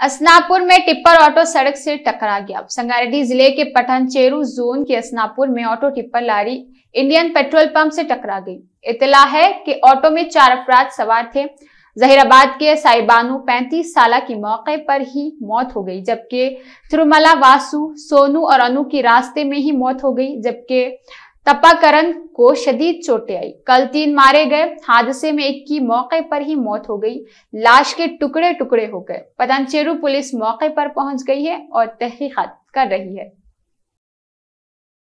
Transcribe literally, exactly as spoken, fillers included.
इसनापुर में tipper auto सड़क से टकरा गया। संगारेड्डी जिले के पठान चेरू जोन के इसनापुर में auto tipper lorry Indian petrol pump से टकरा गई। इतला है कि ऑटो में चार अफराद सवार थे। जहीराबाद के साइबानू पैंतीस साल की मौके पर ही मौत हो गई, जबकि तिरुमला वासु, सोनू और अनु की रास्ते में ही मौत हो गई, जबकि तपाकरण को शदीद चोटें आई। कल तीन मारे गए। हादसे में एक की मौके पर ही मौत हो गई, लाश के टुकड़े टुकड़े हो गए। पठान चेरू पुलिस मौके पर पहुंच गई है और तहकीकात कर रही है।